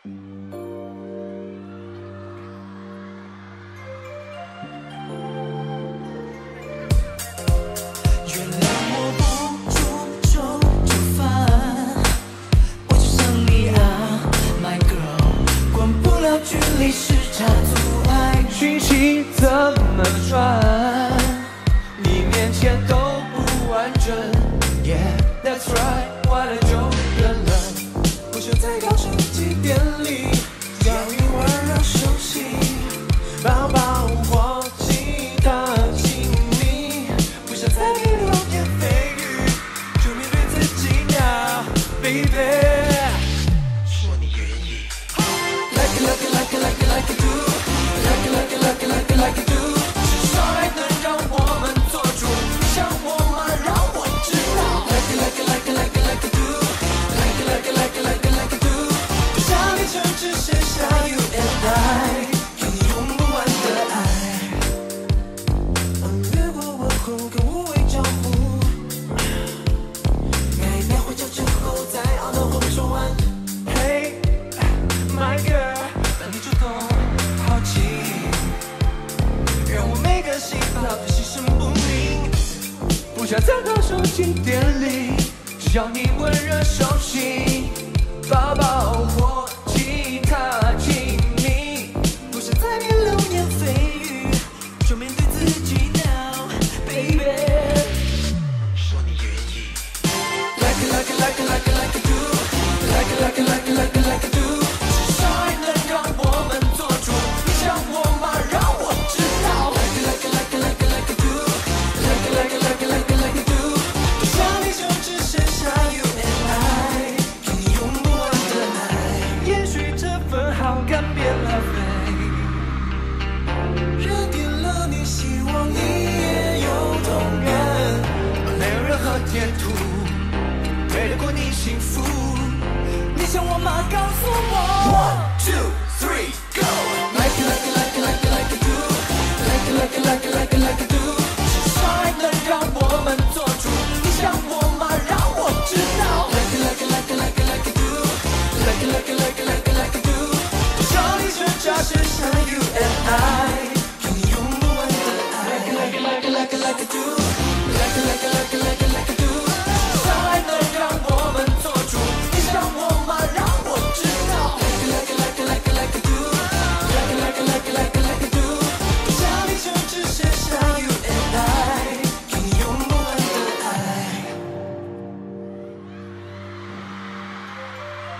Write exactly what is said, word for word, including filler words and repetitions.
距离时差阻碍，讯息怎么传？你面前都不完整。Yeah, that's right， 坏了就认了。不想在高手机店里将你温柔熟悉，抱抱或其他亲密。不想再给流言蜚语，就面对自己now ，baby。 Like it, like it, like it, like it do. Like it, like it, like it, like it, like it do. 至少爱能让我们做主，想我吗？让我知道。Like it, like it, like it, like it, like it do. Like it, like it, like it, like it, like it do. 就像一程只剩下 you and I， 有你用不完的爱。越过问候跟无谓招呼，该来回家之后再懊恼后面说完。Hey, my girl。 你主动好奇，让我每个心跳都心神不宁。不想在高手经典里，只要你温热手心，抱抱